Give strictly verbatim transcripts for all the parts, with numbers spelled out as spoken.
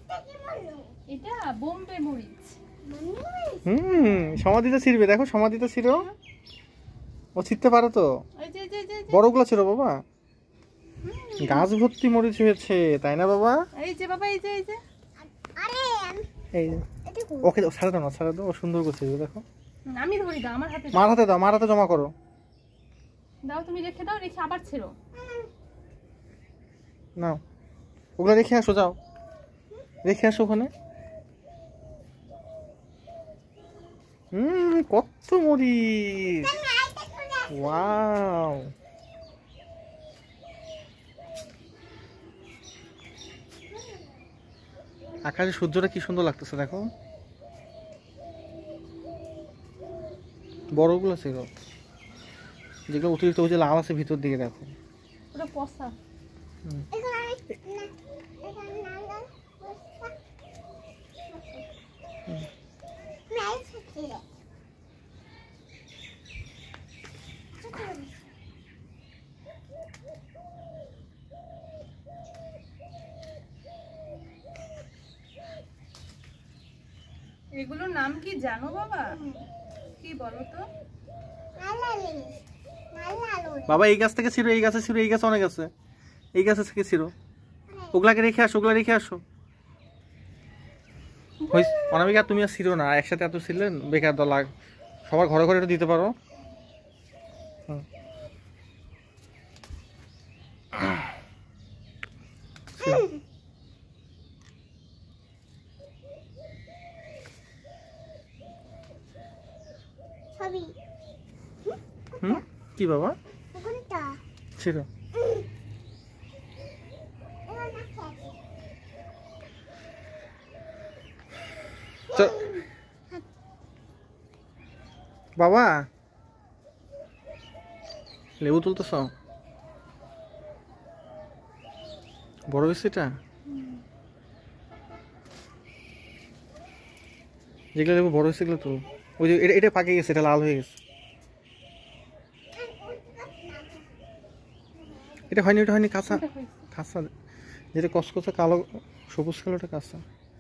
এটা বোম্বে মরিচ। হুম সমাধিতে ছিড়বে, দেখো সমাধিতে ছিড়ো। ও ছিড়তে পারে তো, এই যে এই যে বড়গুলো ছিড়ো বাবা। গাছ ভর্তি মরিচ হয়েছে তাই না বাবা? এই যে বাবা, এই যে এই যে আরে এই ওকে ছাড়া দাও না, ছাড়া দাও, ও সুন্দর করছে দেখো। আমি ধরি, দাও আমার হাতে, মার হাতে দাও, মার হাতে জমা করো। দাও তুমি রেখে দাও, রেখে আবার ছেড়ো। নাও ওগুলো রেখে আসো, যাও রেখে আসো ওখানে। হুম কত মরিচ, ওয়াও। আকাশে সূর্যটা কি সুন্দর লাগতেছে দেখো। বড়গুলো ছিল, যেগুলো অতিরিক্ত ওই যে লাল আছে ভিতর দিকে দেখো, ওটা পচা। এগুলোর নাম কি জানো বাবা? কি বলো তো? বাবা এই গাছ থেকে ছিল, এই গাছে ছিল, এই গাছে অনেক আছে, এই গাছে থেকে ছিল। ওগুলাকে রেখে আসো, ওগুলা রেখে আসো। অনামিকা তুমি আর ছিল না, একসাথে এত ছিলেন বেকার দল, সবার ঘরে ঘরে এটা দিতে পারো। হুম কি বাবা ছিল? বাবা লেবু তুলতেছ, বড় হয়েছে এটা? যেগুলো লেবু বড় হয়েছে এগুলো তো, ওই যে এটা এটা পাকে গেছে, এটা লাল হয়ে গেছে। এটা হয়নি, এটা হয়নি, কাঁচা কাঁচা, যেটা কসকসে কালো সবুজ কালো, এটা কাঁচা।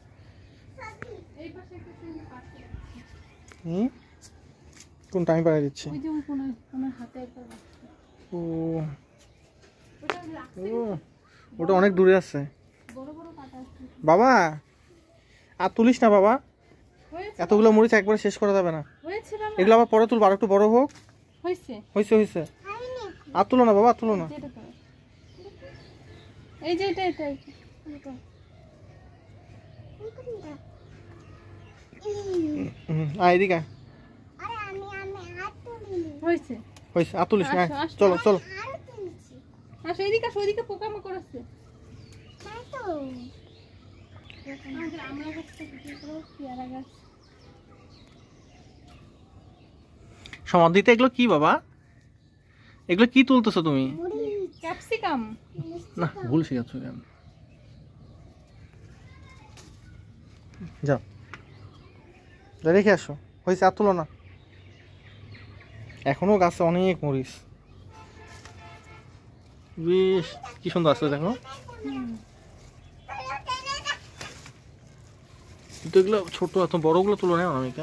হুম কোনটা আমি পাড়াই দিচ্ছি? ও ওটা অনেক দূরে আছে বাবা, আর তুলিস না বাবা, এতগুলো মরিচ একবারে শেষ করা যাবে না, এগুলো আবার পরে তুলবো, আর একটু বড় হোক। হয়েছে হয়েছে, আর তুলো না বাবা, আর তুলো না। এই যে এটা এটা এদিকে হয়েছে হয়েছে, আর তুলিস না, চলো চলো। আসো এদিকে, আসো এদিকে, পোকামাকড় আছে। সমাধিতে এগুলো কি বাবা? এগুলো কি তুলতেছো তুমি? ক্যাপসিকাম। না ভুল শিখাচ্ছ কেন? যাও রেখে আসো, হয়েছে, আর তুলো না। এখনো গাছে অনেক মরিচ, বেশ কি সুন্দর আসলে দেখো। কিন্তু এগুলো ছোট, এত বড়গুলো তুলো না অনামিকা।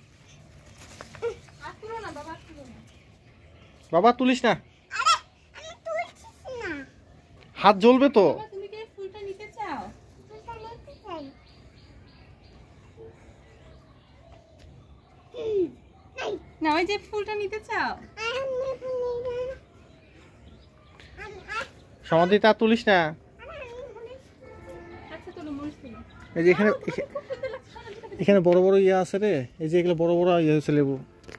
বাবা তুলিস না, হাত জ্বলবে তো। তুমি কি ফুলটা নিতে চাও? না ওই যে ফুলটা নিতে চাও? সমাধিতে আর তুলিস না। আচ্ছা তোলো, মরিচ তোলো। এই যে এখানে এখানে বড় বড় ইয়ে আছে রে, এই যে এগুলো বড় বড় ইয়ে হয়েছে লেবু।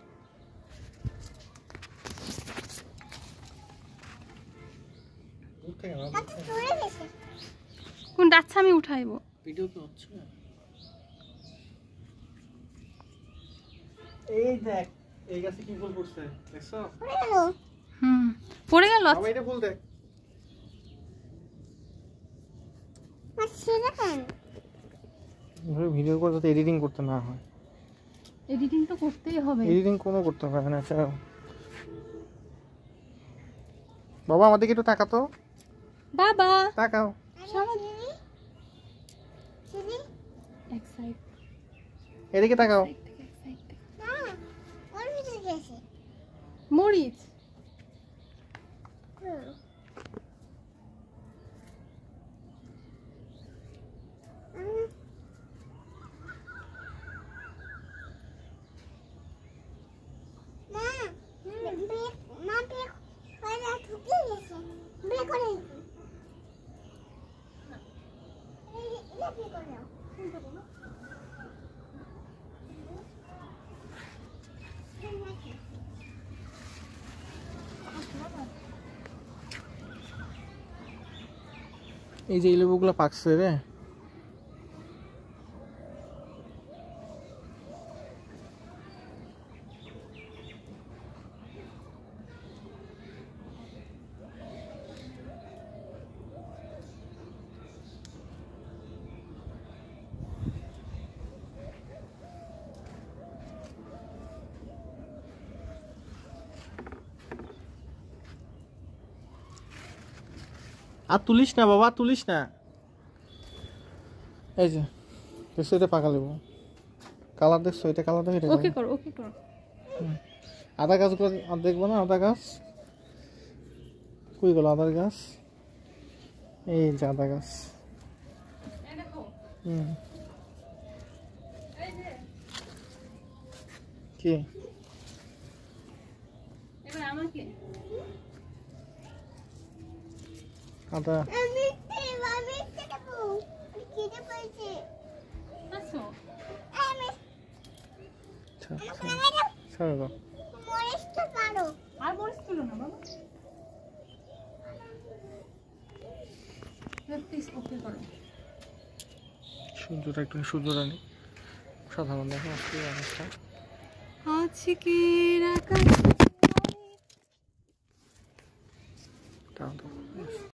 কোন ডাচ্ছা আমি উঠাইবো? ভিডিও তো হচ্ছে। এই দেখ এই গাছে কি ফুল ফুটছে দেখছো? হুম পড়ে গেল। বাবা এটা ফুল দেখ। ভিডিও করতে তো এডিটিং করতে না হয়। এডিটিং তো করতেই হবে। এডিটিং কোনো করতে হবে না। আচ্ছা বাবা আমাদেরকে একটু তাকাতো। বাবা তাকাও। এক সাইড এদিকে তাকাও। মরিচ এই যে এই লেবুগুলো পাকছে রে। আর তুলিস না বাবা, তুলিস না। এই যে দেখছো, এটা পাকা লেবু, কালার দেখছো, এটা কালার দেখো, এটা ওকে করো ওকে করো। আদা গাছগুলো আর দেখবো না, আদা গাছ কই গেল? আদার গাছ, এই যে আদা গাছ। হুম কি এবার আমাকে আদা আসো ছাড়ো দাও। আর মরিচ তুলো না বাবা, প্লিজ ওকে করো। সূর্যটা একটু, সূর্যটা নেই, সাধারণ দেখো আজকে অবস্থা। আজকে আকাশ